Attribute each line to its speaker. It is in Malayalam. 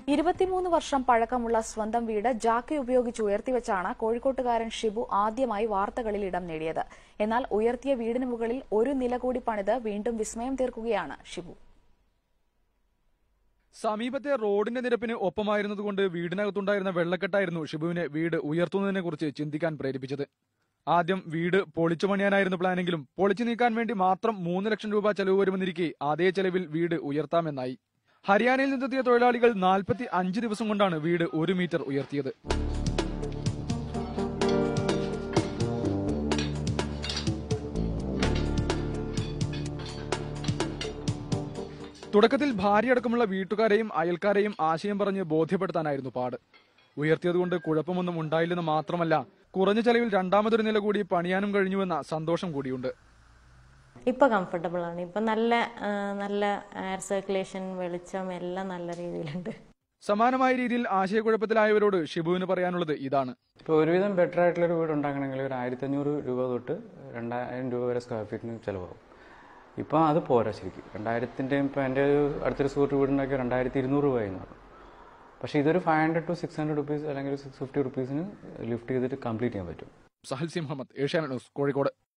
Speaker 1: 23 വർഷം പഴക്കമുള്ള സ്വന്തം വീട് ജാക്കി ഉപയോഗിച്ച് ഉയർത്തിവെച്ചാണ് കോഴിക്കോട്ടുകാരൻ ഷിബു ആദ്യമായി വാർത്തകളിൽ ഇടം നേടിയത്. എന്നാൽ ഉയർത്തിയ വീടിന് മുകളിൽ ഒരു നില കൂടി പണിത് വീണ്ടും വിസ്മയം തീർക്കുകയാണ് ഷിബു.
Speaker 2: സമീപത്തെ റോഡിന്റെ നിരപ്പിന് ഒപ്പമായിരുന്നതുകൊണ്ട് വീടിനകത്തുണ്ടായിരുന്ന വെള്ളക്കെട്ടായിരുന്നു ഷിബുവിനെ വീട് ഉയർത്തുന്നതിനെക്കുറിച്ച് ചിന്തിക്കാൻ പ്രേരിപ്പിച്ചത്. ആദ്യം വീട് പൊളിച്ചു പണിയാനായിരുന്നു പ്ലാനെങ്കിലും പൊളിച്ചു നീക്കാൻ വേണ്ടി മാത്രം 3 ലക്ഷം രൂപ ചെലവ് വരുമെന്നിരിക്കെ അതേ ചെലവിൽ വീട് ഉയർത്താമെന്നായി. ഹരിയാനയിൽ നിന്നെത്തിയ തൊഴിലാളികൾ 45 ദിവസം കൊണ്ടാണ് വീട് 1 മീറ്റർ ഉയർത്തിയത്. തുടക്കത്തിൽ ഭാര്യയടക്കമുള്ള വീട്ടുകാരെയും അയൽക്കാരെയും ആശയം പറഞ്ഞ് ബോധ്യപ്പെടുത്താനായിരുന്നു പാട്. ഉയർത്തിയതുകൊണ്ട് കുഴപ്പമൊന്നും ഉണ്ടായില്ലെന്ന് മാത്രമല്ല, കുറഞ്ഞ ചെലവിൽ രണ്ടാമതൊരു നില കൂടി പണിയാനും കഴിഞ്ഞുവെന്ന സന്തോഷം കൂടിയുണ്ട്.
Speaker 3: ഇപ്പൊ കംഫർട്ടബിൾ ആണ്. ഇപ്പൊ നല്ല എയർ സർക്കുലേഷൻ, വെളിച്ചം എല്ലാം നല്ല രീതിയിലുണ്ട്.
Speaker 2: സമാനമായ രീതിയിൽ ആശയക്കുഴപ്പത്തിലായവരോട് ഷിബുവിന് പറയാനുള്ളത് ഇതാണ്.
Speaker 4: ഇപ്പോൾ ഒരുവിധം ബെറ്റർ ആയിട്ടുള്ള ഒരു വീട് ഉണ്ടാക്കണമെങ്കിൽ ഒരു 1500 രൂപ തൊട്ട് 2000 രൂപ വരെ സ്ക്വയർ ഫീറ്റിന് ചിലവാകും. ഇപ്പം അത് പോരാ ശരിക്കും. 2000-ൻ്റെയും ഇപ്പോൾ എൻ്റെ അടുത്തൊരു സുഹൃത്ത് വീടുണ്ടാക്കിയ 2200 രൂപയെന്ന് പറഞ്ഞു. പക്ഷേ ഇതൊരു 500 to 600 റുപ്പീസ് അല്ലെങ്കിൽ 650 റുപ്പീസിന് ലിഫ്റ്റ് ചെയ്തിട്ട് കംപ്ലീറ്റ് ചെയ്യാൻ പറ്റും.
Speaker 2: സഹൽസി മുഹമ്മദ്, ഏഷ്യാനെറ്റ് ന്യൂസ്, കോഴിക്കോട്.